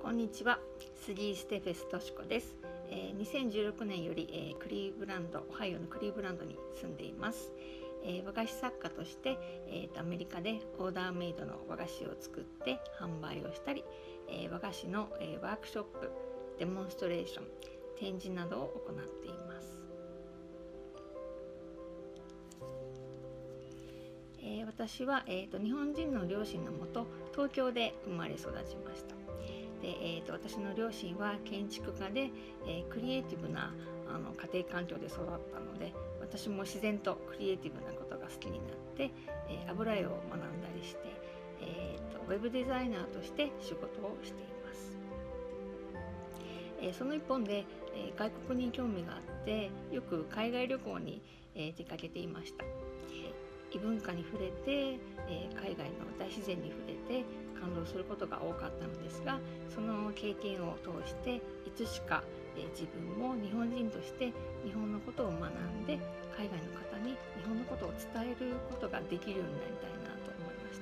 こんにちは、杉ステフェスとしこです。2016年より、クリーブランド、オハイオのクリーブランドに住んでいます。和菓子作家として、アメリカでオーダーメイドの和菓子を作って販売をしたり、和菓子の、ワークショップ、デモンストレーション、展示などを行っています。私は、日本人の両親のもと東京で生まれ育ちました。で、私の両親は建築家で、クリエイティブな家庭環境で育ったので、私も自然とクリエイティブなことが好きになって、油絵を学んだりして、ウェブデザイナーとして仕事をしています。その一方で、外国に興味があってよく海外旅行に、出かけていました。異文化に触れて、海外の大自然に触れて感動することが多かったのですが、その経験を通していつしか、自分も日本人として日本のことを学んで海外の方に日本のことを伝えることができるようになりたいなと思いました。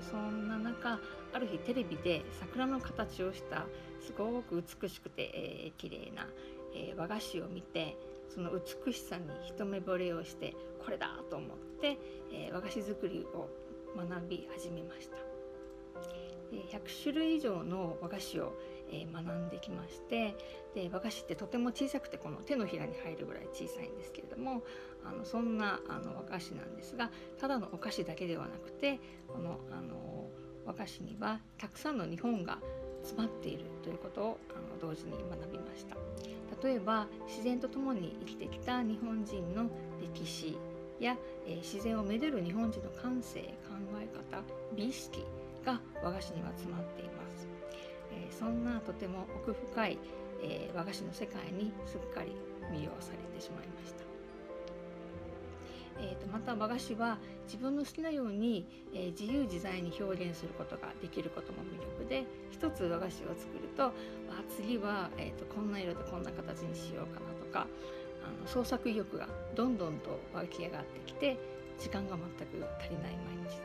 そんな中、ある日テレビで桜の形をしたすごく美しくて、綺麗な、和菓子を見て、その美しさに一目惚れをしてこれだと思って、和菓子作りを学び始めました。100種類以上の和菓子を、学んできまして、で和菓子ってとても小さくてこの手のひらに入るぐらい小さいんですけれども、そんな和菓子なんですが、ただのお菓子だけではなくて、この和菓子にはたくさんの日本が詰まっているということを同時に学びました。例えば自然と共に生きてきた日本人の歴史や、自然をめでる日本人の感性、考え方、美意識が和菓子には詰まっています。そんなとても奥深い、和菓子の世界にすっかり魅了されてしまいました。また和菓子は自分の好きなように、自由自在に表現することができることも魅力で、一つ和菓子を作ると次は、こんな色でこんな形にしようかなとか、創作意欲がどんどんと湧き上がってきて、時間が全く足りない毎日です。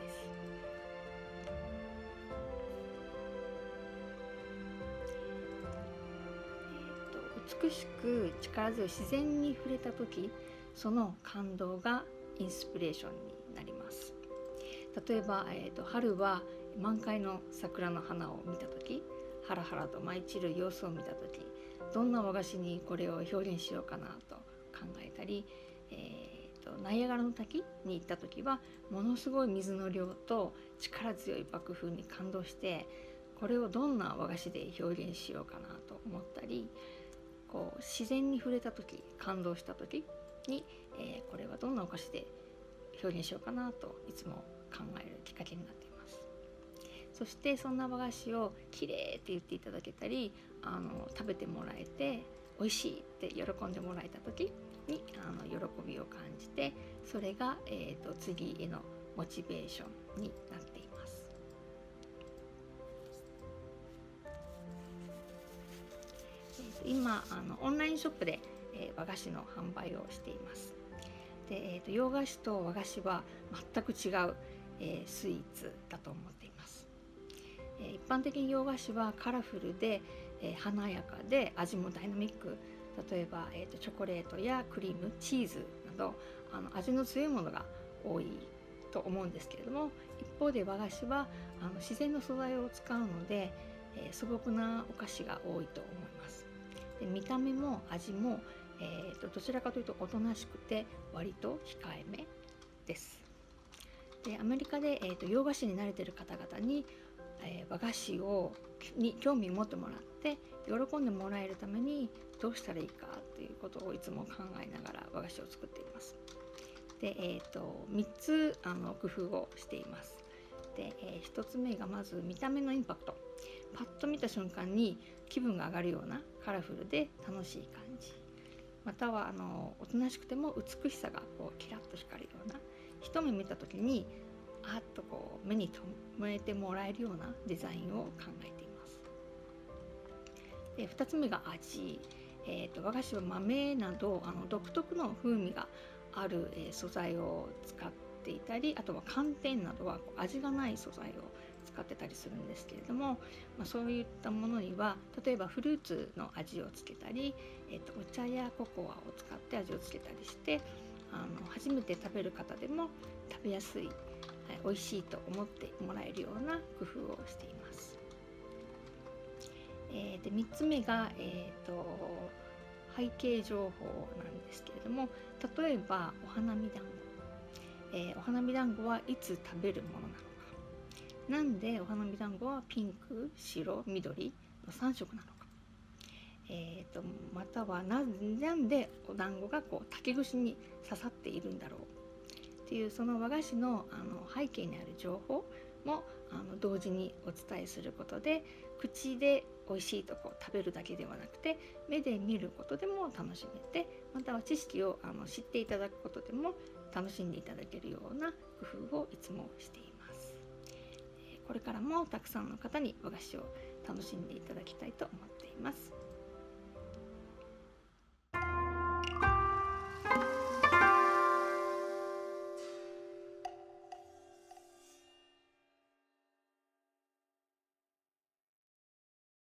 美しく力強い自然に触れた時、その感動がインスピレーションになります。例えば、春は満開の桜の花を見た時、ハラハラと舞い散る様子を見た時、どんな和菓子にこれを表現しようかなと考えたり、ナイアガラの滝に行った時はものすごい水の量と力強い爆風に感動して、これをどんな和菓子で表現しようかなと思ったり、こう自然に触れた時、感動した時に、これはどんなお菓子で表現しようかなといつも考えるきっかけになっています。そしてそんな和菓子をきれいって言っていただけたり、食べてもらえて美味しいって喜んでもらえた時に喜びを感じて、それが、次へのモチベーションになっています。今オンラインショップで、和菓子の販売をしています。で、洋菓子と和菓子は全く違う、スイーツだと思っています。一般的に洋菓子はカラフルで、華やかで味もダイナミック、例えば、チョコレートやクリーム、チーズなど味の強いものが多いと思うんですけれども、一方で和菓子は自然の素材を使うので、素朴なお菓子が多いと思います。で見た目も味も、どちらかというとおとなしくて割と控えめです。でアメリカで、洋菓子に慣れている方々に、和菓子に興味を持ってもらって喜んでもらえるためにどうしたらいいかということをいつも考えながら和菓子を作っています。で、3つ工夫をしています。で、1つ目がまず見た目のインパクト。パッと見た瞬間に気分が上がるようなカラフルで楽しい感じ、またはおとなしくても美しさがこうキラッと光るような、一目見た時にあっとこう目に留めてもらえるようなデザインを考えています。で2つ目が味。和菓子は豆など独特の風味がある、素材を使っていたり、あとは寒天などは味がない素材を使ってたりするんですけれども、そういったものには例えばフルーツの味をつけたり、お茶やココアを使って味をつけたりして、初めて食べる方でも食べやすい、美味しいと思ってもらえるような工夫をしています。で3つ目が、背景情報なんですけれども、例えばお花見団子、お花見団子はいつ食べるものなのか、なんでお花見団子はピンク、白、緑の3色なのか、またはなんでお団子が竹串に刺さっているんだろうっていう、その和菓子の背景にある情報も同時にお伝えすることで、口で美味しいと食べるだけではなくて、目で見ることでも楽しめて、または知識を知っていただくことでも楽しんでいただけるような工夫をいつもしています。これからもたくさんの方に和菓子を楽しんでいただきたいと思っています。